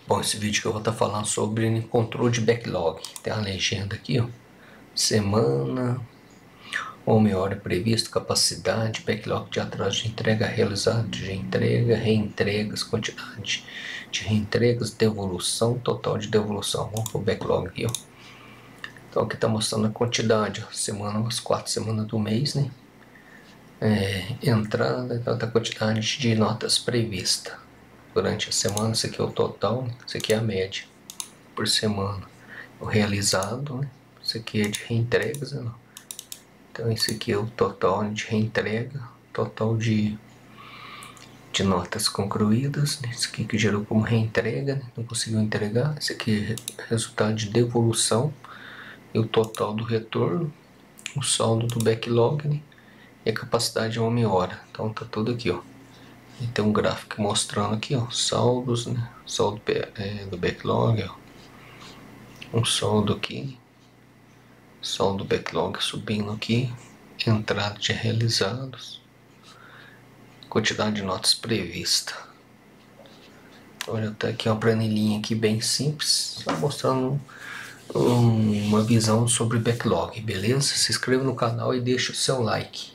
Bom, esse vídeo que eu vou estar falando sobre controle de backlog. Tem a legenda aqui, ó. Semana, hora previsto, capacidade, backlog de atraso de entrega, realizado de entrega, reentregas, quantidade de reentregas, devolução, total de devolução. Vamos pro backlog aqui, ó. Então aqui tá mostrando a quantidade, ó. Semana, as 4 semanas do mês, né? Entrada, então a quantidade de notas prevista durante a semana. Isso aqui é o total, isso aqui é a média por semana. O realizado, né? Isso aqui é de reentregas, né? Então esse aqui é o total de reentrega, total de notas concluídas, né? Isso aqui que gerou como reentrega, né? Não conseguiu entregar. Esse aqui é resultado de devolução e o total do retorno, o saldo do backlog, né? E a capacidade de hora. Então tá tudo aqui, ó. E tem um gráfico mostrando aqui, ó, saldos, né? Saldo do backlog, ó. Um saldo aqui, saldo backlog subindo aqui, entrada de realizados, quantidade de notas prevista. Olha, tá aqui uma planilhinha aqui bem simples, só mostrando uma visão sobre backlog, beleza? Se inscreva no canal e deixa o seu like.